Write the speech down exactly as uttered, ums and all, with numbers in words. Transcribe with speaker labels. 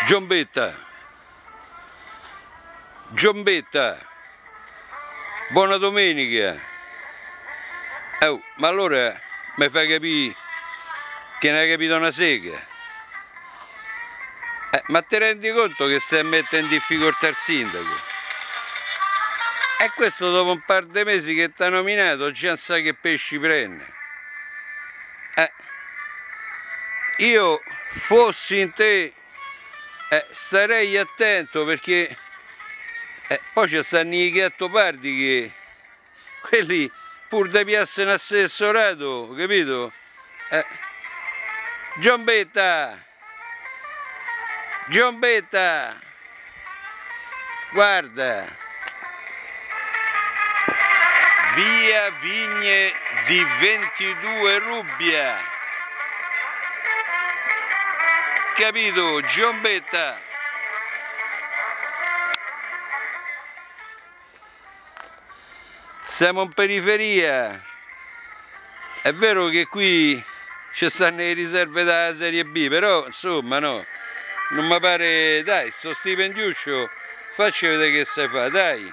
Speaker 1: Giombetta, Giombetta, buona domenica. Oh, ma allora mi fai capire che non hai capito una sega? Eh, ma ti rendi conto che stai a mettere in difficoltà il sindaco? E questo dopo un par di mesi che ti ha nominato già non sai che pesci prende. Eh, io fossi in te eh, starei attento, perché eh, poi ci stanno i gattopardi che quelli pur da piazza in assessorato, capito? Eh. Giombetta, Giombetta, guarda, via Vigne di ventidue Rubbia. Capito, Giombetta? Siamo in periferia. È vero che qui ci stanno le riserve della Serie B, però insomma no, non mi pare, dai, sto stipendiuccio, facci vedere che sai fare, dai.